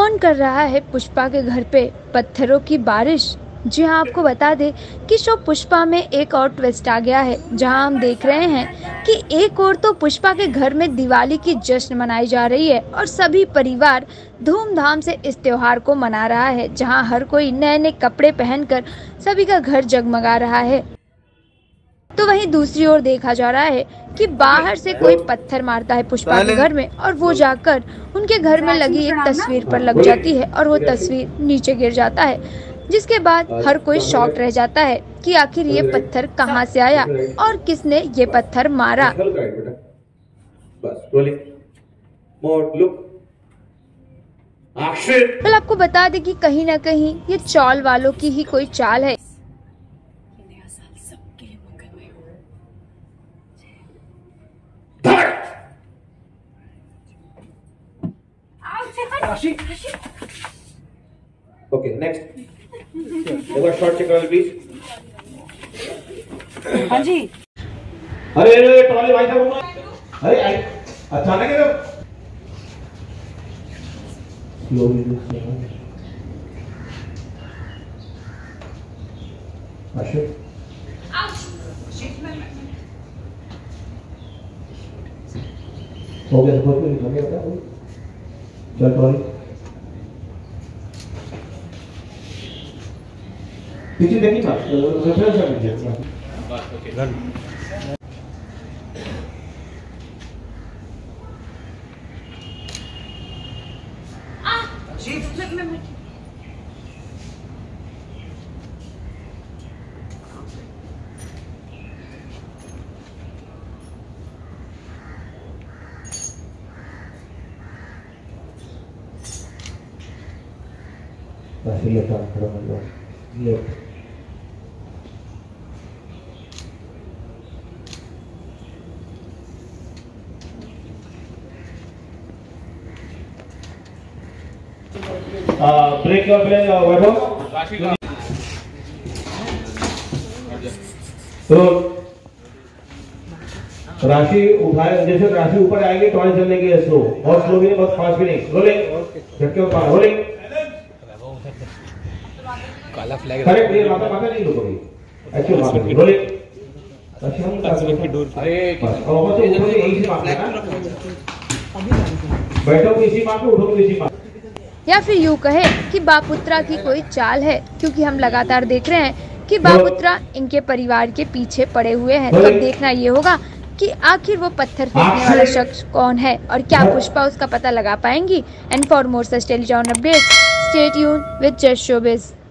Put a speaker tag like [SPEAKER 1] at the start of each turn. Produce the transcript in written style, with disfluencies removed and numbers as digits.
[SPEAKER 1] कौन कर रहा है पुष्पा के घर पे पत्थरों की बारिश। जी हाँ, आपको बता दें कि शो पुष्पा में एक और ट्विस्ट आ गया है, जहां हम देख रहे हैं कि एक और तो पुष्पा के घर में दिवाली की जश्न मनाई जा रही है और सभी परिवार धूमधाम से इस त्योहार को मना रहा है, जहां हर कोई नए नए कपड़े पहनकर सभी का घर जगमगा रहा है। तो वहीं दूसरी ओर देखा जा रहा है कि बाहर से कोई पत्थर मारता है पुष्पा के घर में और वो जाकर उनके घर में लगी एक तस्वीर पर लग जाती है और वो तस्वीर नीचे गिर जाता है, जिसके बाद हर कोई शॉक रह जाता है कि आखिर ये पत्थर कहां से आया और किसने ये पत्थर मारा। कल आपको बता दें कि कहीं ना कहीं ये चौल वालों की ही कोई चाल है।
[SPEAKER 2] ओके नेक्स्ट, एक बार शॉट चेक करो प्लीज।
[SPEAKER 3] हाँ जी।
[SPEAKER 2] अरे ट्रॉली भाई साहब, अरे अचानक है हो गया, बहुत कुछ लगे होता है। चल ट्रॉली पीछे देखिए ना, रेफरेंस कर दीजिए बस। Okay done. बस ये काम करो मतलब ये ब्रेक और प्ले बैठो। तो राशि उठाए, जैसे राशि ऊपर आएगी तो चलने की स्लो, और स्लो भी नहीं, बहुत फास्ट भी नहीं। रोलिंग झटके ऊपर रोलिंग।
[SPEAKER 4] काला फ्लैग
[SPEAKER 2] करेक्ट, ये माता माता नहीं रुकोगी एक्चुअली माता रोलिंग। अच्छा हम का डोर, अरे अब से ऊपर से यही से मारना है, बैठो इसी मार पे, उठो इसी मार।
[SPEAKER 1] या फिर यूँ कहे कि बापुत्रा की कोई चाल है, क्योंकि हम लगातार देख रहे हैं कि बापुत्रा इनके परिवार के पीछे पड़े हुए हैं। तो अब देखना ये होगा कि आखिर वो पत्थर फेंकने वाला शख्स कौन है और क्या पुष्पा उसका पता लगा पाएंगी। एंड फॉर मोर सच टेलीजॉन updates, stay tuned with just showbiz.